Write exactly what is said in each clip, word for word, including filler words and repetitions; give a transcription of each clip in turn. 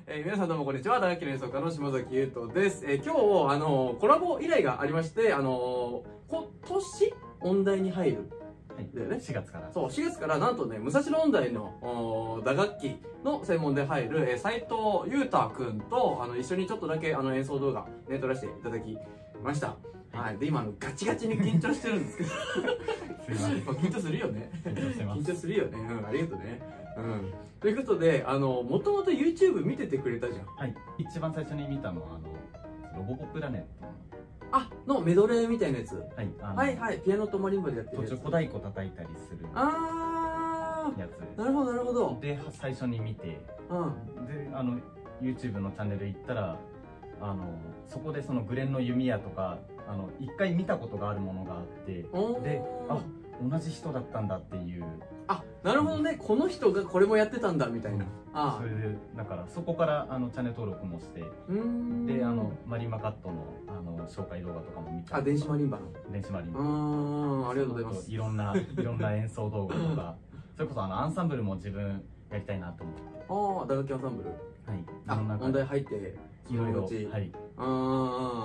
えー、皆さんどうもこんにちは。打楽器の演奏家の島崎優斗です。えー、今日、あのー、コラボ依頼がありまして、あのー、今年音大に入る。 はい、 だよね、 しがつから。 そう、しがつからなんとね、武蔵野音大の打楽器の専門で入る、えー、斉藤優太くんとあの一緒にちょっとだけあの演奏動画、ね、撮らせていただきました。はい、はい、で、今あのガチガチに緊張してるんですけど。 すいません。 緊張するよね。 緊張してます。 緊張するよね。うん、ありがとうね。うん。ということで、あの、もともと YouTube 見ててくれたじゃん。 はい。一番最初に見たのは、あの、ロボコプラネットの。 あ、のメドレーみたいなやつ。 はい。あのはいはい。ピアノとマリンバでやってるやつ。 途中小太鼓叩いたりする。 あー。 やつです。 なるほど、なるほど。 で、最初に見て。うん。で、あの、YouTube のチャンネル行ったら、あの、そこでそのグレンの弓矢とか、あの、一回見たことがあるものがあって。で、あ、同じ人だったんだっていう。 あ、なるほどね。この人がこれもやってたんだみたいな。 ああ、それでだからそこからあのチャンネル登録もして、であのマリンバカットのあの紹介動画とかも見て、 あ、電子マリンバの電子マリンバ、 うん、ありがとうございます。 いろんないろんな演奏動画とか、それこそあのアンサンブルも自分やりたいなと思って。 ああ、打楽器アンサンブル。はい。あ、音大入っていろいろ、はい。 うん。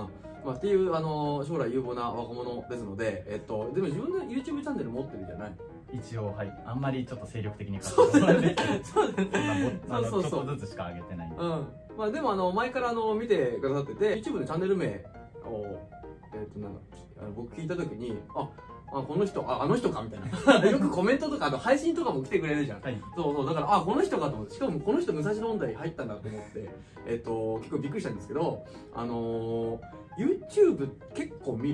まあ、っていうあの将来有望な若者ですので、えっと、でも自分の YouTube チャンネル持ってるじゃない。 一応、はい、あんまりちょっと精力的に活動してない。 そうだね。 そうそうそう。ちょっとずつしか上げてないんで。 うん。まあ、でも、あの、前から、あの、見てくださってて、YouTube のチャンネル名を、えっと、なんだ、僕聞いたときに、あ、あ、この人、あ、あの人かみたいな。よくコメントとか、あと配信とかも来てくれるじゃん。はい、そうそう。だから、あ、この人かと思って、しかもこの人武蔵野音大入ったんだと思って、えっと、結構びっくりしたんですけど、あのー、YouTube 結構見る？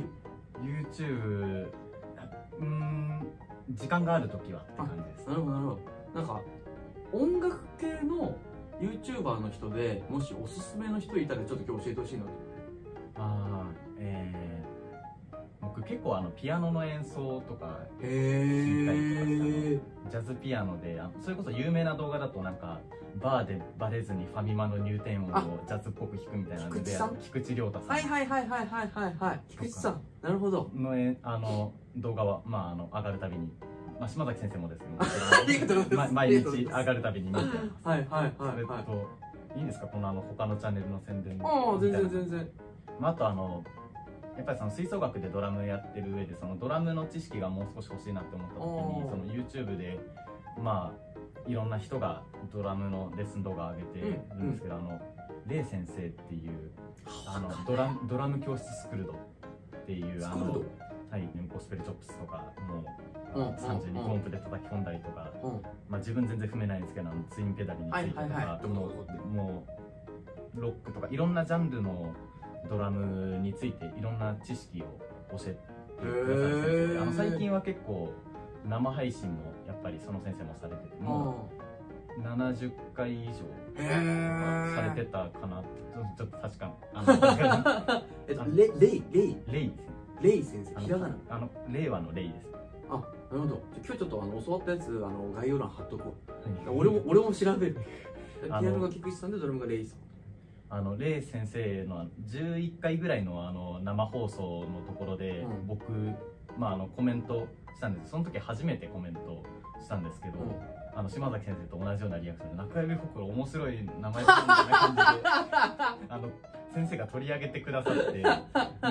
YouTube、うーん、時間があるときはって感じです。 なるほど、なるほど。なんか、音楽系の YouTuber の人で、もしおすすめの人いたらちょっと今日教えてほしいなと。 ああ、えー、僕結構あのピアノの演奏とか聞いたりとかした、ジャズピアノで、あのそれこそ有名な動画だとなんかバーでバレずにファミマの入店音をジャズっぽく弾くみたいなので、菊池亮太さん、 はいはいはいはいはいはいはい、菊池さん、なるほどのあの動画はまああの上がるたびに、まあ、島崎先生もですけど、 ありがとうございます。 毎日上がるたびに見てます。 はいはいはいそれといいんですか、このあの他のチャンネルの宣伝。 ああ、全然全然。 まあ、あとあのやっぱりその吹奏楽でドラムやってる上で、そのドラムの知識がもう少し欲しいなって思った時に、その YouTube でまあいろんな人がドラムのレッスン動画上げてるんですけど、うんうん、あのレイ先生っていうあのドラドラム教室スクルドっていうあの、はい、ゴスペルチョップスとかもうさんじゅうにコンプで叩き込んだりとか、うん、まあ自分全然踏めないんですけど、あのツインペダルについてとか、もうロックとかいろんなジャンルのドラムについていろんな知識を教えてくださる先生で、あの最近は結構生配信もやっぱりその先生もされてて、もうななじゅっかい以上されてたかなって、ちょっと確かあのレイレイレイレイレイ先生、ひらがな、 あの令和のレイです。 あ、なるほど。今日ちょっとあの教わったやつ、あの概要欄貼っとこう。俺も俺も調べる。ピアノが菊池さんでドラムがレイさん。 あのレイ先生のじゅういっかいぐらいのあの生放送のところで、うん、僕、まあ、あのコメントしたんです。その時初めてコメントしたんですけど、うん、あの島崎先生と同じようなリアクションで、中指ほくろ面白い名前だみたいな感じであの先生が取り上げてくださって、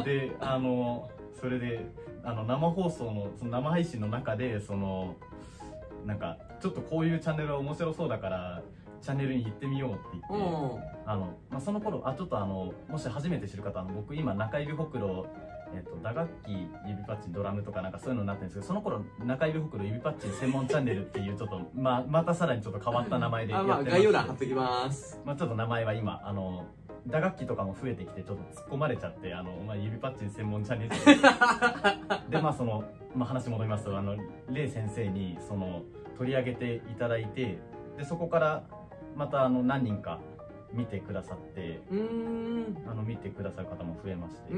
であのそれであの生放送のその生配信の中で、そのなんかちょっとこういうチャンネルは面白そうだからチャンネルに行ってみようって言って、あの、まあ、その頃、あ、ちょっとあの、もし初めて知る方は、僕今中指ほくろ、えっと、打楽器、指パッチン、ドラムとかなんかそういうのになってるんですけど、その頃、中指ほくろ、指パッチン専門チャンネルっていう、ちょっと、まあ、またさらにちょっと変わった名前でやってます。 まあ、概要欄貼っときます。 まあ、ちょっと名前は今、あの、打楽器とかも増えてきて、ちょっと突っ込まれちゃって、あの、まあ、指パッチン専門チャンネルで、まあ、その、まあ、話戻りますと、あの、レイ先生に、その、取り上げていただいて、で、そこから、またあの何人か見てくださって、うーん、あの見てくださる方も増えまして、うん、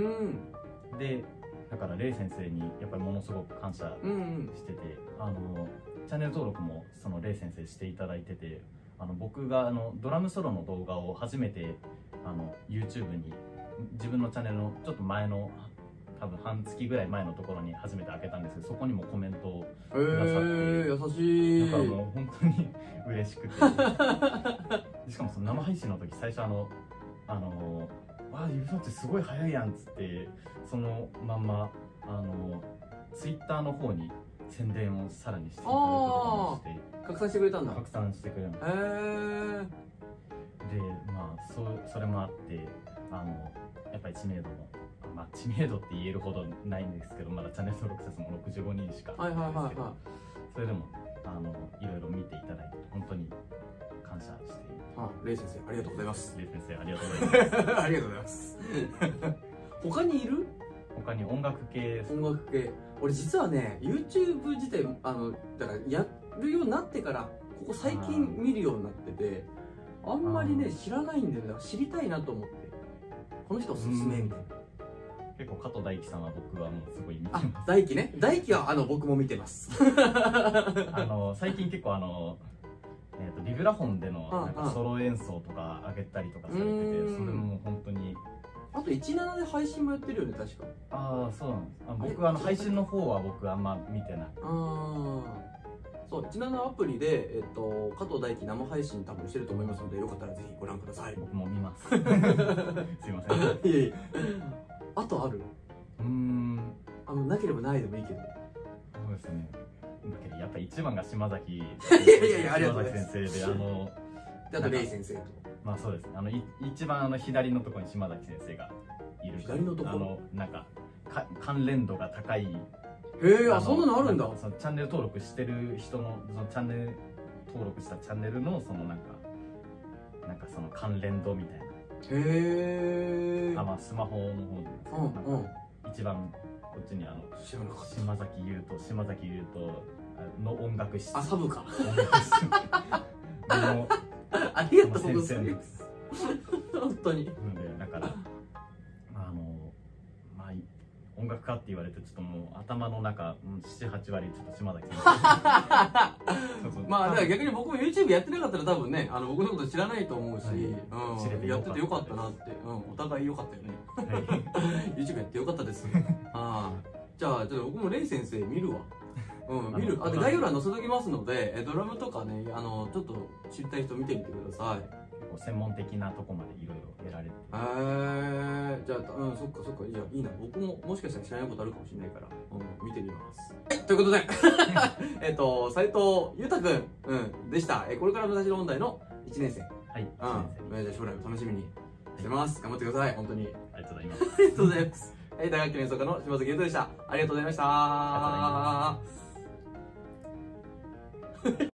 でだからレイ先生にやっぱりものすごく感謝してて、うん、あのチャンネル登録もそのレイ先生していただいてて、あの僕があのドラムソロの動画を初めてあの YouTube に自分のチャンネルのちょっと前の多分半月ぐらい前のところに初めて開けたんですけど、そこにもコメントをくださって、 えー、優しい。 だからもう本当に嬉しくてでしかもその生配信の時最初あのあのわあ指パッチすごい早いやんっつってそのまんまあのツイッターの方に宣伝をさらにしていただくとかもして拡散してくれたんだ。 拡散してくれるの。 へえ。 でまあそそれもあってあのやっぱり知名度も、まあ、知名度って言えるほどないんですけどまだチャンネル登録者数もろくじゅうごにんしかはいはいはいはい。 それでもあのいろいろ見ていただいて本当に感謝している。 あ、レイ先生ありがとうございます。 レイ先生ありがとうございます。 ありがとうございます。他にいる？ 他に音楽系です。 音楽系。俺実はね YouTube 自体あのだからやるようになってからここ最近見るようになっててあんまりね知らないんだよね。だから知りたいなと思ってこの人おすすめみたいな。 結構加藤大輝さんは僕はもうすごい見てあます。 大輝ね。大輝はあの僕も見てます。 あの最近結構あのえーとビブラフォンでのなんかソロ演奏とか上げたりとかされてて、それも本当に。 あとじゅうななで配信もやってるよね確か。 ああそうなんです。あ僕はあの配信の方は僕あんま見てない。 ああそうじゅうななアプリで、えっと、加藤大輝生配信多分してると思いますのでよかったらぜひご覧ください。 僕も見ます。すいません。 いえいえ。あとある？ うーん。 あのなければないでもいいけど。 そうですね。だけどやっぱ一番が島崎。いやいやいやありがとうございます。 島崎先生であの。 であとレイ先生と。 まあそうですね。あのい一番あの左のところに島崎先生がいる。 左のところ。 あのなんかか関連度が高い。 へえ、あそんなのあるんだ。 そのチャンネル登録してる人のそのチャンネル登録したチャンネルのそのなんかなんかその関連度みたいな。へえ。 あまあスマホの方に。 うんうん。 一番こっちにあの知らなかった。 島崎優斗島崎優斗の音楽室。 あサブか。 音楽室のありがとうございます。本当に。 でだからあのまあ音楽家って言われてちょっともう頭の中ななはち割ちょっと島崎先生。 まあだから逆に僕も YouTube やってなかったら多分ねあの僕のこと知らないと思うし、 はい、 うん、やっててよかったなって、うん、お互いよかったよね。はい、YouTube やってよかったです。あじゃあちょっと僕もレイ先生見るわ。うん見る。あで概要欄載せときますのでドラムとかねあのちょっと知りたい人見てみてください。 専門的なとこまでいろいろやられて。 えー、じゃあ、うん、そっかそっか、いや、いいな。僕ももしかしたら知らないことあるかもしれないから、うん、見てみます。はい、ということで、えっと、斉藤裕太くん、うん、でした。えこれから武蔵野音大のいちねん生。 はい、 うん、じゃあ将来を楽しみにしてます。頑張ってください、本当に。 ありがとうございます。 ありがとうございます。はい、大学教演奏家の島崎裕太でした。ありがとうございました。 ありがとうございます。